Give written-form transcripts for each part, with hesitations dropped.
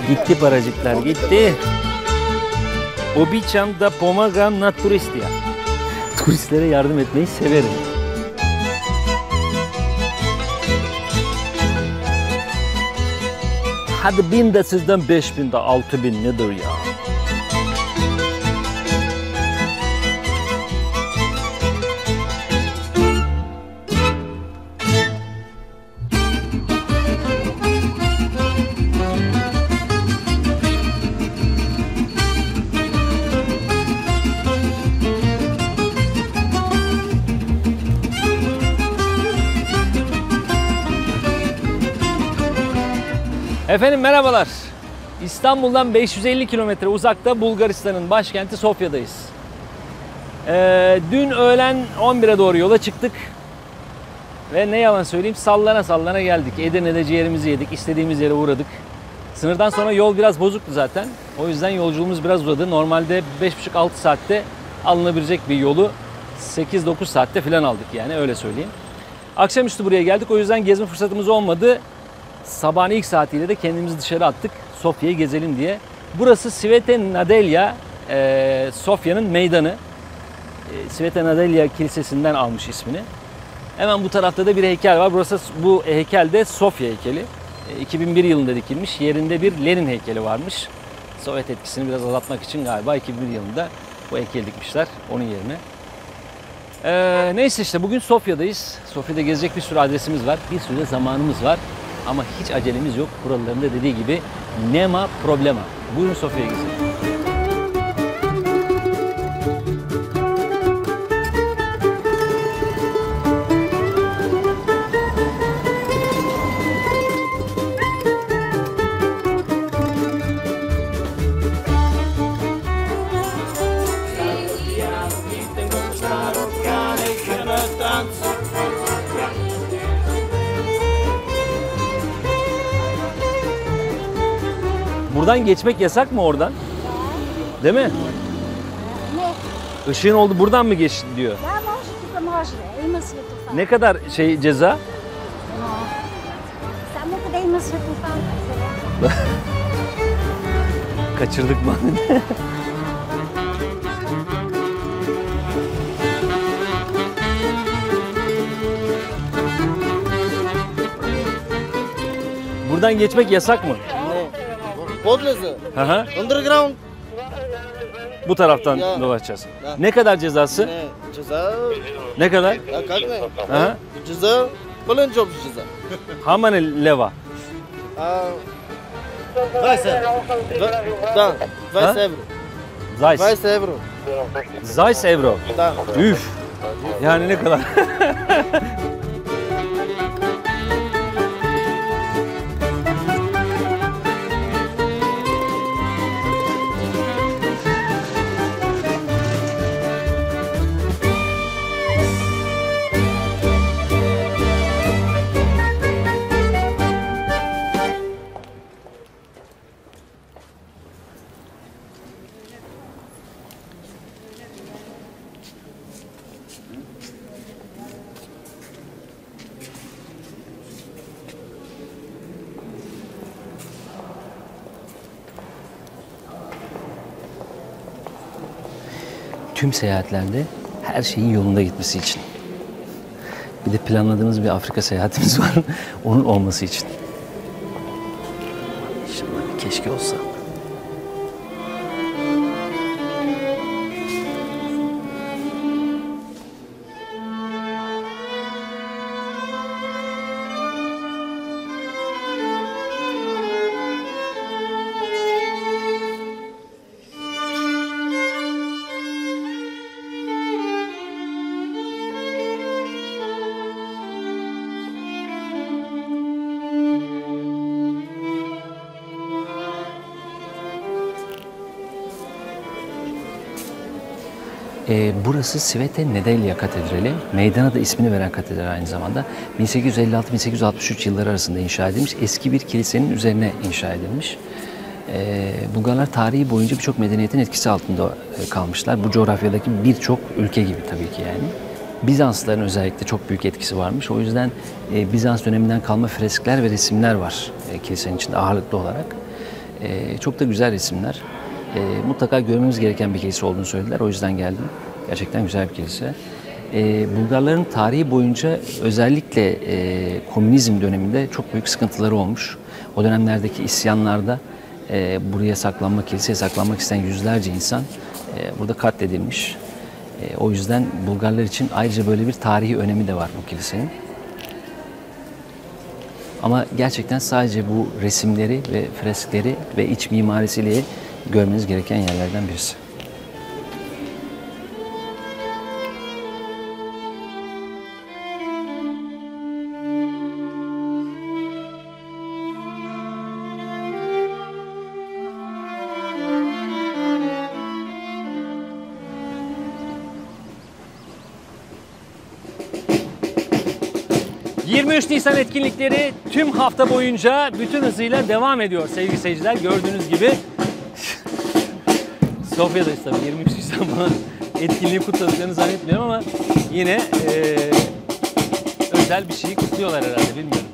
Gitti paracıklar, gitti. Obiçam da pomagam na turistia. Turistlere yardım etmeyi severim. Hadi 1000 de sizden 5000 de 6000 nedir ya? Efendim merhabalar. İstanbul'dan 550 kilometre uzakta Bulgaristan'ın başkenti Sofya'dayız. Dün öğlen 11'e doğru yola çıktık. Ve ne yalan söyleyeyim sallana sallana geldik. Edirne'de ciğerimizi yedik, istediğimiz yere uğradık. Sınırdan sonra yol biraz bozuktu zaten. O yüzden yolculuğumuz biraz uzadı. Normalde 5,5-6 saatte alınabilecek bir yolu 8-9 saatte falan aldık yani öyle söyleyeyim. Akşamüstü buraya geldik o yüzden gezme fırsatımız olmadı. Sabahın ilk saatiyle de kendimizi dışarı attık Sofya'yı gezelim diye. Burası Sveta Nedelya, Sofya'nın meydanı. Sveta Nedelya Kilisesi'nden almış ismini. Hemen bu tarafta da bir heykel var. Burası, bu heykel de Sofya heykeli. 2001 yılında dikilmiş. Yerinde bir Lenin heykeli varmış. Sovyet etkisini biraz azaltmak için galiba 2001 yılında bu heykeli dikmişler onun yerine. Neyse işte bugün Sofya'dayız. Sofya'da gezecek bir sürü adresimiz var. Bir sürü zamanımız var. Ama hiç acelemiz yok. Buraların da dediği gibi nema problema. Buyurun Sofya'ya gezelim. Buradan geçmek yasak mı oradan? Değil mi? Ne? Işığın oldu buradan mı geç diyor. Ne kadar ceza? Kaçırdık mı? Buradan geçmek yasak mı? Podlası. Aha. Underground. Bu taraftan Ya. dolaşacağız. Ya. Ne kadar cezası? Ne? Ceza. Ne kadar? Ya как ne? Aha. Ceza. Falan çok ceza. How many leva? 20 euro. Da. 20 euro. Zeiss. 20 euro. Zeiss euro. Da. Üf. Yani ne kadar? Tüm seyahatlerde her şeyin yolunda gitmesi için. Bir de planladığımız bir Afrika seyahatimiz var. Onun olması için. İnşallah keşke olsa. Burası Sveta Nedelya Katedrali. Meydana da ismini veren katedral aynı zamanda. 1856-1863 yılları arasında inşa edilmiş. Eski bir kilisenin üzerine inşa edilmiş. Bulgarlar tarihi boyunca birçok medeniyetin etkisi altında kalmışlar. Bu coğrafyadaki birçok ülke gibi tabii ki yani. Bizanslıların özellikle çok büyük etkisi varmış. O yüzden Bizans döneminden kalma freskler ve resimler var kilisenin içinde ağırlıklı olarak. Çok da güzel resimler. Mutlaka görmemiz gereken bir kilise olduğunu söylediler. O yüzden geldim. Gerçekten güzel bir kilise. Bulgarların tarihi boyunca özellikle komünizm döneminde çok büyük sıkıntıları olmuş. O dönemlerdeki isyanlarda buraya saklanmak, kiliseye saklanmak isteyen yüzlerce insan burada katledilmiş. O yüzden Bulgarlar için ayrıca böyle bir tarihi önemi de var bu kilisenin. Ama gerçekten sadece bu resimleri ve freskleri ve iç mimarisiyle görmeniz gereken yerlerden birisi. ...23 Nisan etkinlikleri tüm hafta boyunca bütün hızıyla devam ediyor sevgili seyirciler. Gördüğünüz gibi Sofya'dayız tabii, 23 Nisan falan etkinliği kutladıklarını zannetmiyorum ama yine özel bir şeyi kutluyorlar herhalde, bilmiyorum.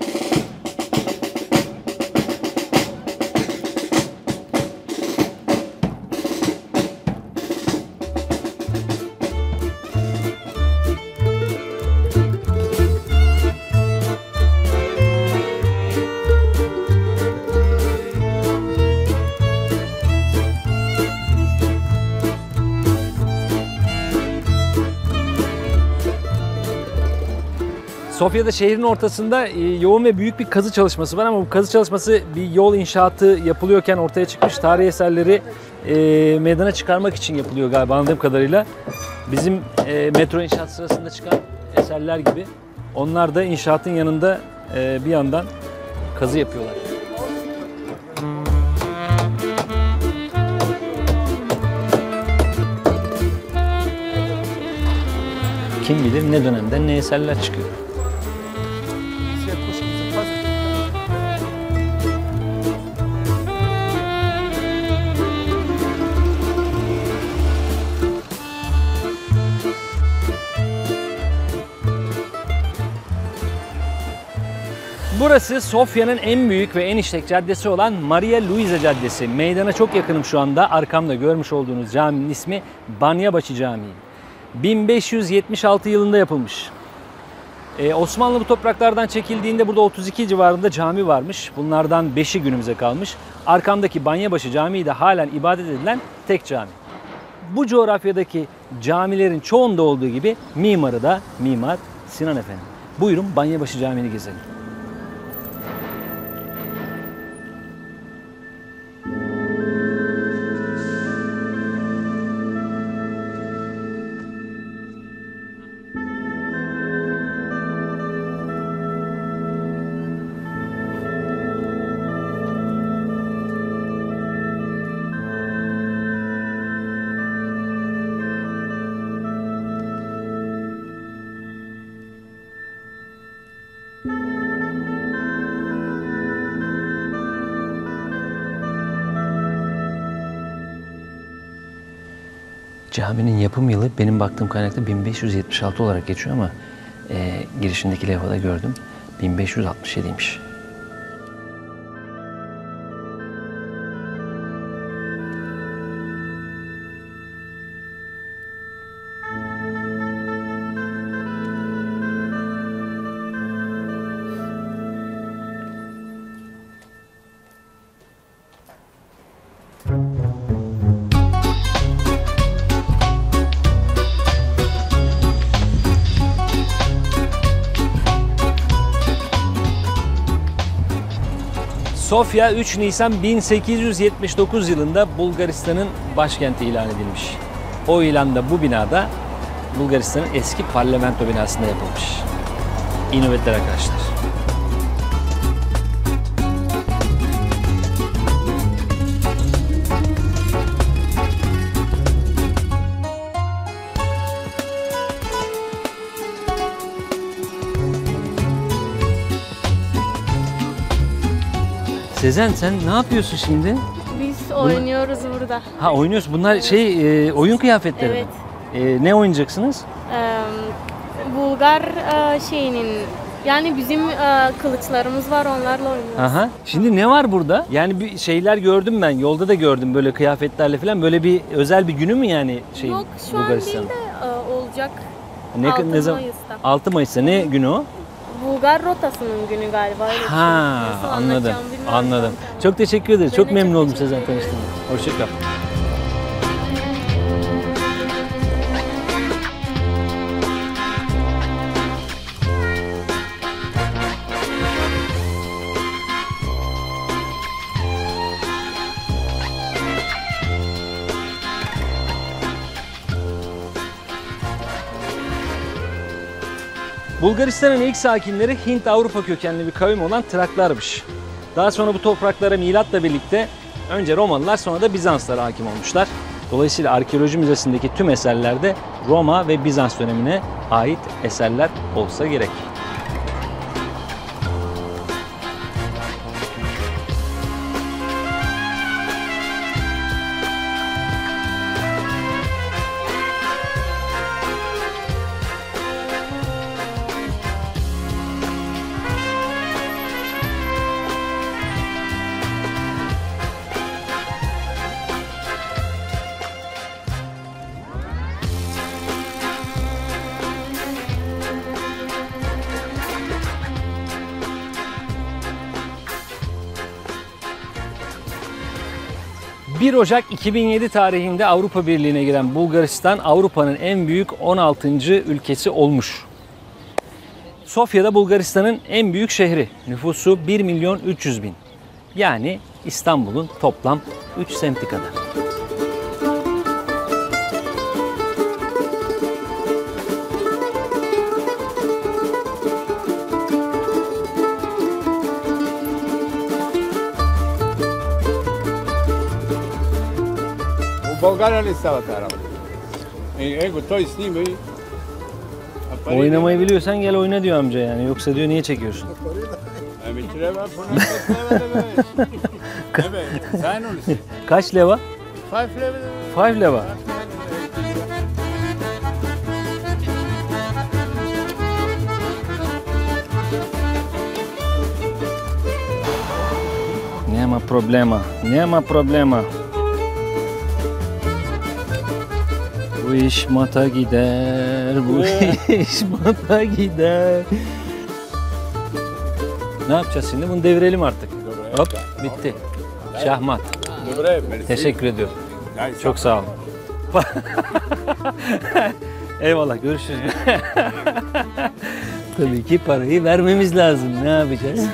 Sofya'da şehrin ortasında yoğun ve büyük bir kazı çalışması var ama bu kazı çalışması bir yol inşaatı yapılıyorken ortaya çıkmış tarihi eserleri meydana çıkarmak için yapılıyor galiba anladığım kadarıyla. Bizim metro inşaat sırasında çıkan eserler gibi onlar da inşaatın yanında bir yandan kazı yapıyorlar. Kim bilir ne dönemden ne eserler çıkıyor. Burası Sofya'nın en büyük ve en işlek caddesi olan Maria Luisa Caddesi. Meydana çok yakınım şu anda. Arkamda görmüş olduğunuz caminin ismi Banyabaşı Camii. 1576 yılında yapılmış. Osmanlı bu topraklardan çekildiğinde burada 32 civarında cami varmış. Bunlardan 5'i günümüze kalmış. Arkamdaki Banyabaşı Camii de halen ibadet edilen tek cami. Bu coğrafyadaki camilerin çoğunda olduğu gibi mimarı da Mimar Sinan Efendi. Buyurun Banyabaşı Camii'ni gezelim. Caminin yapım yılı benim baktığım kaynakta 1576 olarak geçiyor ama girişindeki levhada gördüm 1567'ymiş. Sofya 3 Nisan 1879 yılında Bulgaristan'ın başkenti ilan edilmiş. O ilan da bu binada Bulgaristan'ın eski parlamento binasında yapılmış. İyi nöbetler arkadaşlar. Sezen sen ne yapıyorsun şimdi? Biz oynuyoruz burada. Ha oynuyorsun. Bunlar oyun kıyafetleri mi? Evet. Ne oynayacaksınız? Bulgar Yani bizim kılıçlarımız var, onlarla oynuyoruz. Aha. Şimdi ne var burada? Yani bir şeyler gördüm ben. Yolda da gördüm böyle kıyafetlerle falan. Böyle bir özel bir günü mü yani Yok şu an değil de olacak. 6 Mayıs'ta. 6 Mayıs'ta ne günü o? Bulgar rotasının günü galiba. Öyle bir şey. Ha, Nasıl anladım. anlatacağımı bilmiyorum Anladım. zaten. Çok teşekkür ederim. Ben Çok de memnun çok oldum teşekkür Sezen ederim. tanıştığıma. Hoşça kal. Bulgaristan'ın ilk sakinleri Hint-Avrupa kökenli bir kavim olan Traklarmış. Daha sonra bu topraklara milatla birlikte önce Romalılar sonra da Bizanslar hakim olmuşlar. Dolayısıyla arkeoloji müzesindeki tüm eserlerde Roma ve Bizans dönemine ait eserler olsa gerek. ...1 Ocak 2007 tarihinde Avrupa Birliği'ne giren Bulgaristan, Avrupa'nın en büyük 16. ülkesi olmuş. Sofya'da Bulgaristan'ın en büyük şehri. Nüfusu 1.300.000. Yani İstanbul'un toplam 3 semti kadar. България ли става тази работа? Его, той снима и... Oynamayı biliyorsan gel oyna diyor amca yani. Yoksa diyor niye çekiyorsun? Ами трябва поне 5 лева да бъдеш. Не бе, заедно ли си? Kaç leva? 5 лева да бъдеш. 5 leva. Няма проблема. Няма проблема. Bu iş mata gider, bu iş mata gider. Ne yapacağız şimdi? Bunu devirelim artık. Hop, bitti. Şahmat. Добре, мерси. Teşekkür ediyorum. Ай, Çok sağ olun. Eyvallah, görüşürüz. Tabii ki parayı vermemiz lazım. Ne yapacağız?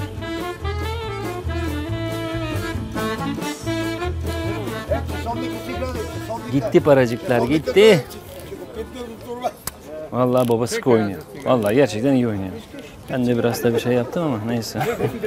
Gitti paracıklar, gitti. Vallahi baba sıkı oynuyor. Vallahi gerçekten iyi oynuyor. Ben de biraz da bir şey yaptım ama neyse.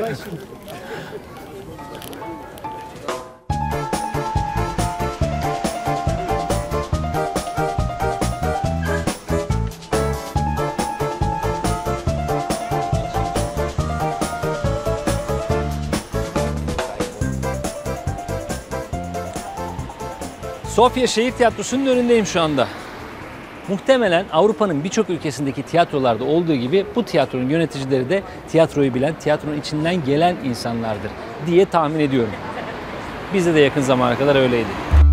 Sofya Şehir Tiyatrosu'nun önündeyim şu anda. Muhtemelen Avrupa'nın birçok ülkesindeki tiyatrolarda olduğu gibi bu tiyatronun yöneticileri de tiyatroyu bilen, tiyatronun içinden gelen insanlardır diye tahmin ediyorum. Bizde de yakın zamana kadar öyleydi.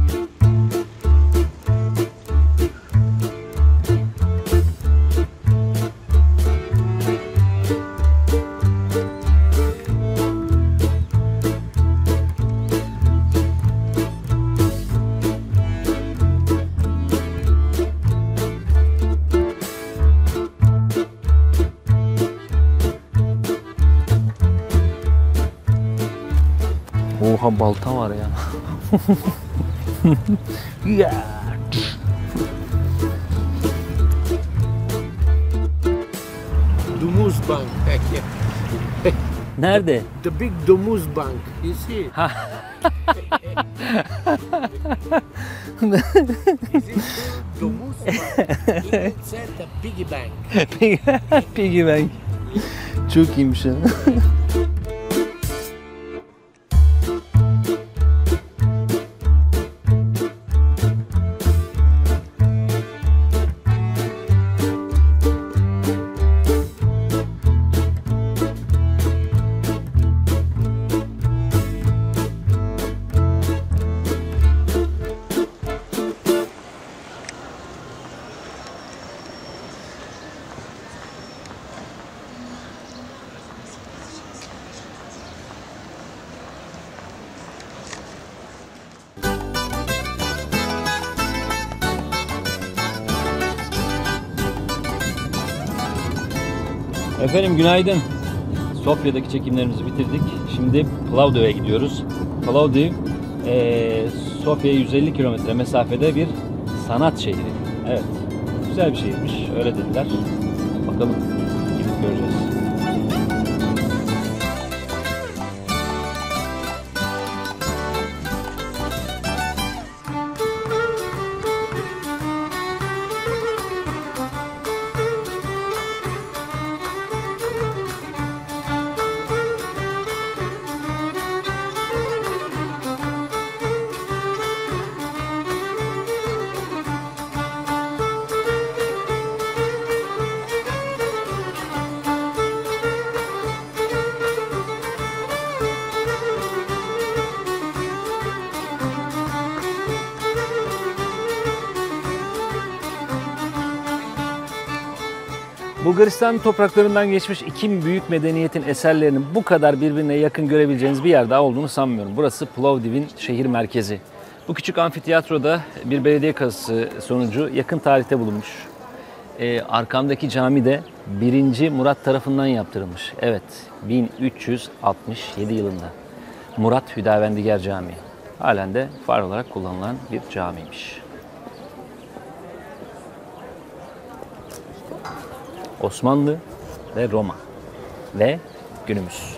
Oha balta var ya. Yeah. Dumuz Bank back here. Nerede? The big Dumuz Bank. You see it? Is it Dumuz Bank? Inside the piggy bank. Piggy bank. Çok iyiymiş ha. Efendim günaydın. Sofya'daki çekimlerimizi bitirdik. Şimdi Plovdiv'e gidiyoruz. Plovdiv, Sofya'ya 150 kilometre mesafede bir sanat şehri. Evet, güzel bir şehirmiş. Öyle dediler. Bakalım, gidip göreceğiz. Bulgaristan topraklarından geçmiş iki büyük medeniyetin eserlerinin bu kadar birbirine yakın görebileceğiniz bir yer daha olduğunu sanmıyorum. Burası Plovdiv'in şehir merkezi. Bu küçük amfiteyatroda bir belediye kazısı sonucu yakın tarihte bulunmuş. Arkamdaki cami de 1. Murat tarafından yaptırılmış. Evet, 1367 yılında. Murat Hüdavendigar Camii. Halen de faal olarak kullanılan bir camiymiş. Osmanlı ve Roma ve günümüz.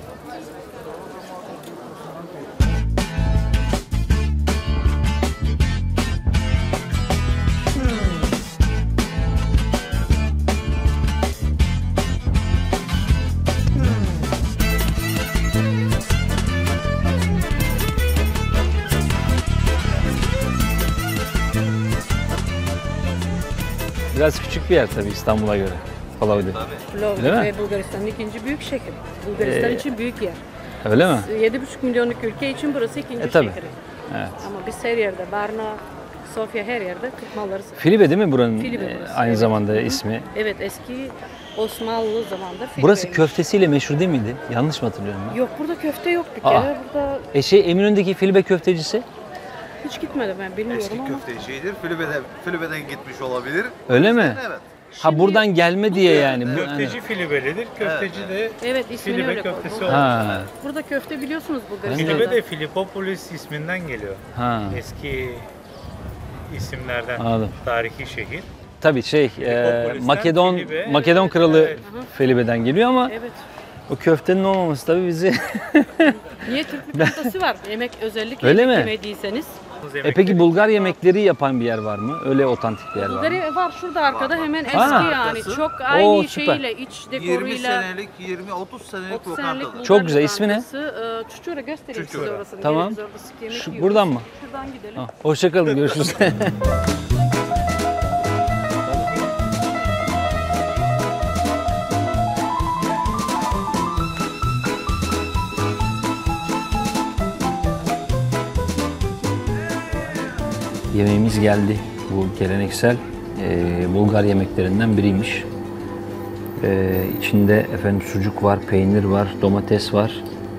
Biraz küçük bir yer tabii İstanbul'a göre. Plovdiv. Plovdiv Değil mi? ve Bulgaristan'ın ikinci büyük şehri. Bulgaristan için büyük yer. Öyle mi? 7,5 milyonluk ülke için burası ikinci tabii. şehri. Evet. Ama biz her yerde, Varna, Sofya her yerde Türk malları satıyoruz. Filibe değil mi buranın Filibe burası, aynı evet. zamanda Hı hı. ismi? Evet, eski Osmanlı zamanında Filibe'ymiş. Burası köftesiyle meşhur değil miydi? Yanlış mı hatırlıyorum ben? Yok, burada köfte yok bir Aa. kere. Burada Eminönü'ndeki Filibe köftecisi? hiç gitmedim ben, bilmiyorum Eski ama. köftecidir. Filibe'den gitmiş olabilir. Öyle mi? Evet. Ha buradan gelme diye yani. Bu- Köfteci Filibelidir. Köfteci de Evet, ismini Filibe öyle köftesi koydu. olur. Ha, Burada köfte biliyorsunuz Bulgaristan'da. Filibe de Filipopolis isminden geliyor. ha. Eski isimlerden Anladım. tarihi şehir. Tabii Filipopolis'ten Makedon Filibe, Makedon evet, kralı evet. Filibe'den geliyor ama Evet. o köftenin olmaması tabii bizi. Niye Türk lokantası var? Yemek özellikle Öyle yemek mi? yemediyseniz. Peki Bulgar yemekleri yapan bir yer var mı? Öyle otantik bir yer var mı? Bulgarya var şurada arkada hemen eski Ha. yani. Çok Oo, aynı süper. şeyiyle, iç 20 dekoruyla. senelik, 20-30 senelik 30 senelik lokantadır. Çok güzel, ismi ne? Çuçura göstereyim size Çuçura. orasını. Tamam. Geliriz orada sık yemek Şu- yiyoruz. buradan mı? Şuradan gidelim. Ha, hoşça kalın, görüşürüz. Yemeğimiz geldi. Bu geleneksel Bulgar yemeklerinden biriymiş. İçinde efendim sucuk var, peynir var, domates var.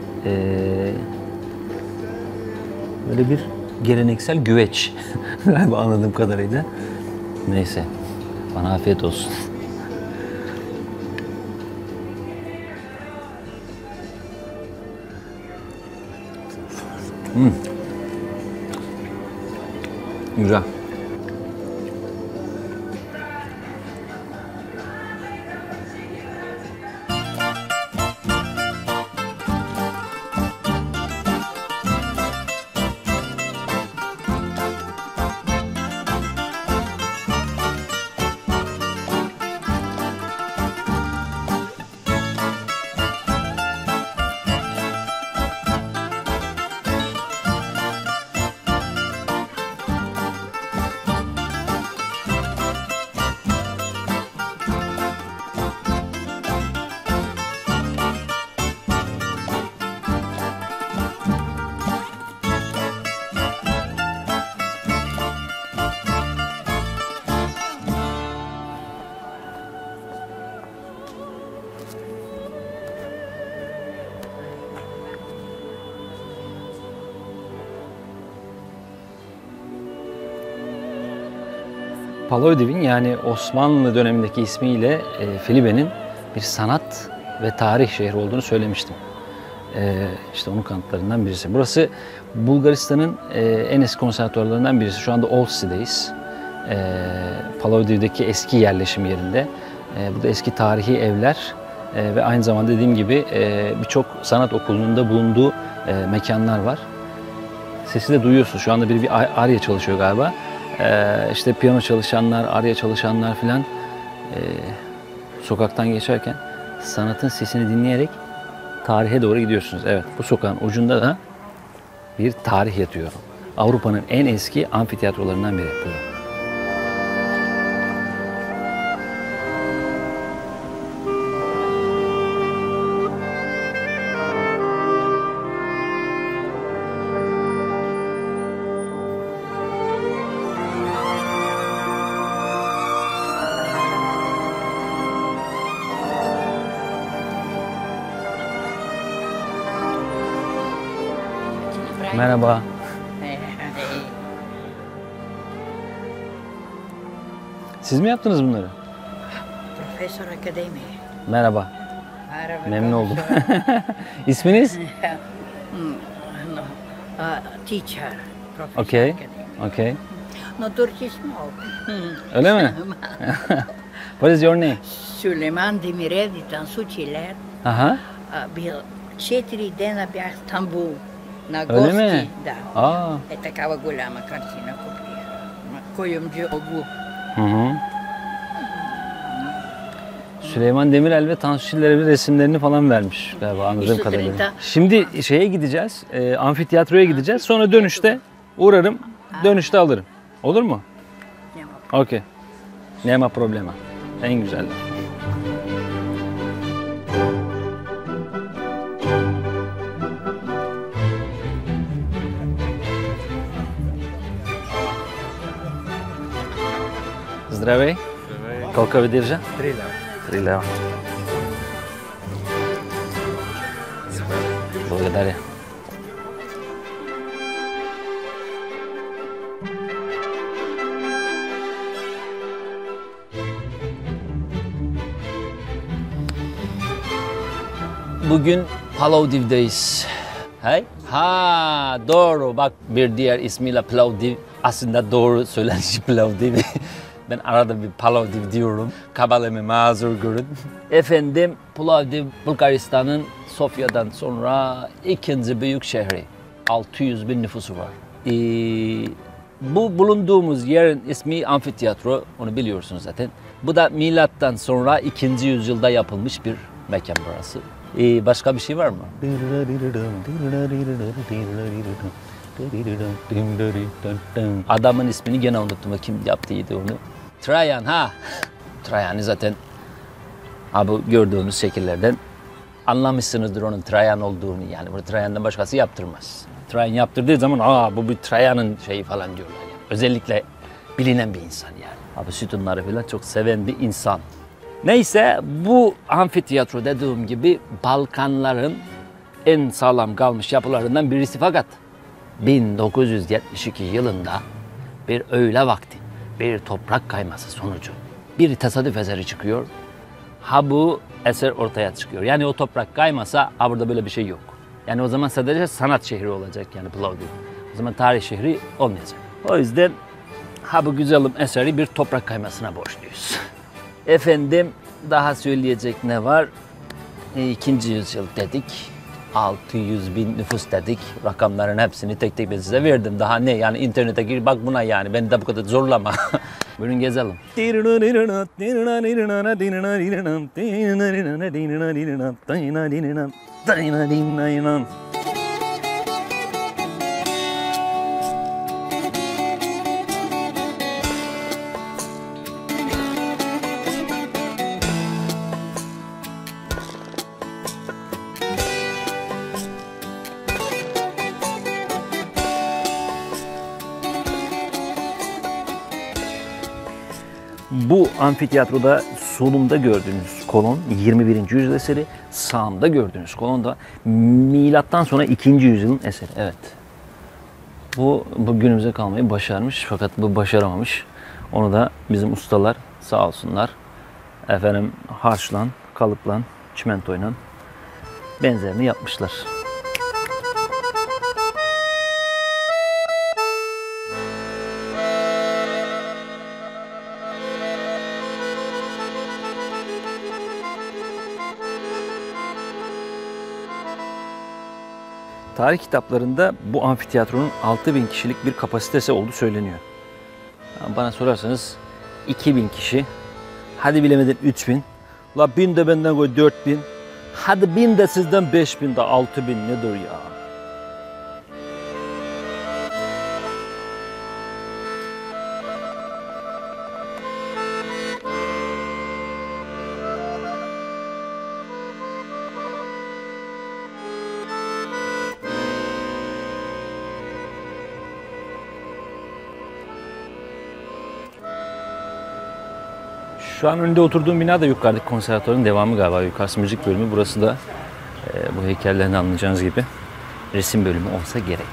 Böyle bir geleneksel güveç galiba anladığım kadarıyla. Neyse, bana afiyet olsun. Güzel. Plovdiv'in yani Osmanlı dönemindeki ismiyle Filibe'nin bir sanat ve tarih şehri olduğunu söylemiştim. İşte onun kanıtlarından birisi. Burası Bulgaristan'ın en eski konservatuvarlarından birisi. Şu anda Olszty'deyiz. Plovdiv'deki eski yerleşim yerinde. Burada eski tarihi evler ve aynı zamanda dediğim gibi birçok sanat okulunun da bulunduğu mekanlar var. Sesi de duyuyorsunuz. Şu anda bir arya çalışıyor galiba. İşte piyano çalışanlar, arya çalışanlar filan sokaktan geçerken sanatın sesini dinleyerek tarihe doğru gidiyorsunuz. Evet, bu sokağın ucunda da bir tarih yatıyor. Avrupa'nın en eski amfiteyatrolarından biri. Buyurun. Merhaba. Siz mi yaptınız bunları? Profesör Akademi. Merhaba. Merhaba. Memnun oldum. İsminiz? Teacher. Profesör Okay. Akademi. Okay. No Turkish no. Öyle mi? What is your name? Süleyman Demirel, Tansu Çiller. Aha. Бил 4 дена бях в Стамбул на Öyle гости. mi? Да. Aa. Такава голяма картина купих. Кuyumcu Ogu. Hı hı. Süleyman Demirel ve Tansu Çiller'e bir resimlerini falan vermiş galiba anladığım İşte kadarıyla. Drita. Şimdi şeye gideceğiz, amfiteyatroya gideceğiz. Sonra dönüşte uğrarım, dönüşte alırım. Olur mu? Okey. Nema problema. En güzel. Здравей. Колко ви държа? 3 лева. 3 лева. Благодаря. Bugün Plovdiv'deyiz. Hey? Ha doğru bak bir diğer ismiyle Plovdiv. Aslında doğru söylenişi Plovdiv. Ben arada bir Plovdiv diyorum. Kabalemi mazur görün. Efendim Plovdiv Bulgaristan'ın Sofya'dan sonra ikinci büyük şehri. 600 bin nüfusu var. Bu bulunduğumuz yerin ismi amfiteyatro. Onu biliyorsunuz zaten. Bu da milattan sonra 2. yüzyılda yapılmış bir mekan burası. Başka bir şey var mı? Adamın ismini gene unuttum. Kim yaptıydı onu? Trajan ha. Trajan'ı zaten bu gördüğünüz şekillerden anlamışsınızdır onun Trajan olduğunu. Yani bunu Trajan'dan başkası yaptırmaz. Trajan yaptırdığı zaman bu bir Trajan'ın şeyi falan diyorlar. Yani. Özellikle bilinen bir insan yani. Abi sütunları falan çok seven bir insan. Neyse bu amfiteyatro dediğim gibi Balkanların en sağlam kalmış yapılarından birisi fakat 1972 yılında bir öğle vakti bir toprak kayması sonucu bir tesadüf eseri çıkıyor. Bu eser ortaya çıkıyor. Yani o toprak kaymasa burada böyle bir şey yok. Yani o zaman sadece sanat şehri olacak yani Plovdiv. O zaman tarih şehri olmayacak. O yüzden bu güzelim eseri bir toprak kaymasına borçluyuz. Efendim daha söyleyecek ne var? 2. yüzyıl dedik. 600 bin nüfus dedik. Rakamların hepsini tek tek ben size verdim. Daha ne? Yani internete gir bak buna yani. Beni de bu kadar zorlama. Buyurun gezelim. Bu amfiteyatroda solumda gördüğünüz kolon 21. yüzyıl eseri, sağımda gördüğünüz kolon da milattan sonra 2. yüzyılın eseri. Evet. Bu günümüze kalmayı başarmış fakat bu başaramamış. Onu da bizim ustalar sağ olsunlar efendim harçlan kalıpla, çimentoyla benzerini yapmışlar. Tarih kitaplarında bu amfiteyatronun 6000 kişilik bir kapasitesi olduğu söyleniyor. Bana sorarsanız 2000 kişi, hadi bilemedin 3000, la 1000 de benden koy 4000, hadi 1000 de sizden 5000 de 6000 nedir ya? Şu an önünde oturduğum bina da yukarıdaki konservatuvarın devamı galiba. Yukarısı müzik bölümü. Burası da bu heykellerden anlayacağınız gibi resim bölümü olsa gerek.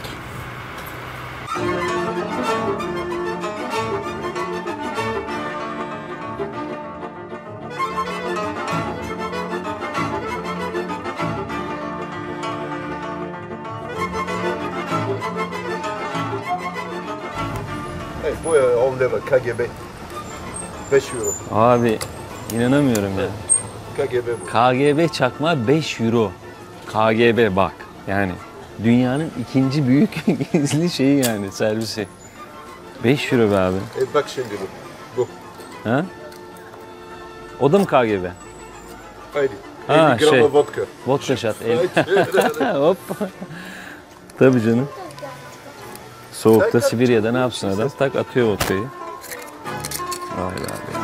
Evet, bu onları KGB 5 euro. Abi inanamıyorum ya. KGB bu. KGB çakma 5 euro. KGB bak yani dünyanın ikinci büyük gizli şeyi yani servisi. 5 euro be abi. Bak şimdi bu. Ha? O da mı KGB? Haydi. Ha, 50 gram şey. vodka. Vodka shot. Hop. Tabii canım. Soğukta Sibirya'da ne yapsın adam? Tak atıyor vodkayı. Vay be abi.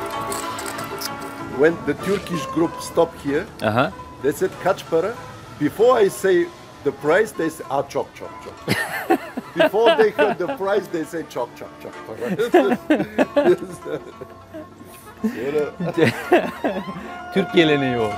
When the Turkish group stop here, Aha. they said kaç para? Before I say the price, they say çok. Before they heard the price, they say çok para. Türk geleneği o.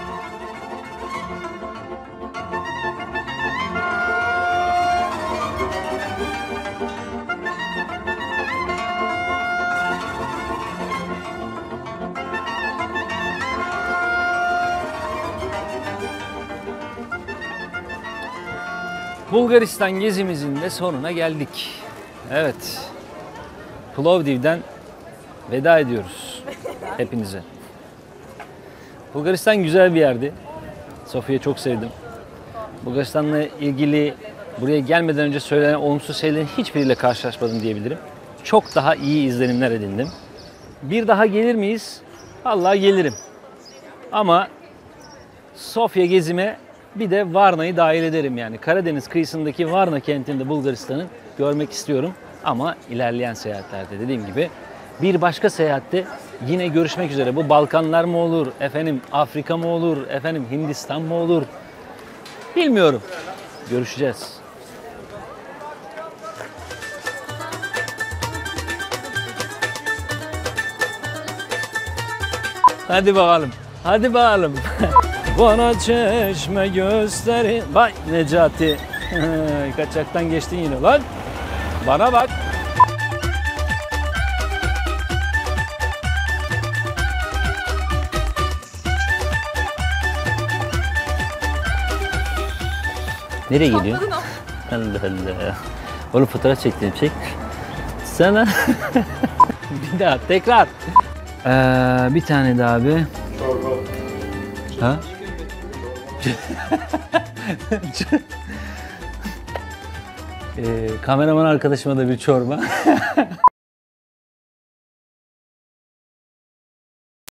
Bulgaristan gezimizin de sonuna geldik. Evet. Plovdiv'den veda ediyoruz hepinize. Bulgaristan güzel bir yerdi. Sofya'yı çok sevdim. Bulgaristan'la ilgili buraya gelmeden önce söylenen olumsuz şeylerin hiçbiriyle karşılaşmadım diyebilirim. Çok daha iyi izlenimler edindim. Bir daha gelir miyiz? Vallahi gelirim. Ama Sofya gezime bir de Varna'yı dahil ederim yani. Karadeniz kıyısındaki Varna kentinde Bulgaristan'ı görmek istiyorum. Ama ilerleyen seyahatlerde dediğim gibi bir başka seyahatte yine görüşmek üzere. Bu Balkanlar mı olur, efendim Afrika mı olur, efendim Hindistan mı olur? Bilmiyorum. Görüşeceğiz. Hadi bakalım. Hadi bakalım. Bana çeşme gösterin. Vay Necati. Kaçaktan geçtin yine lan. Bana bak. Nereye gidiyor? Allah Allah. Oğlum fotoğraf çektim çek. Sana. Bir daha tekrar. Bir tane daha abi. Ha? Kameraman arkadaşıma da bir çorba.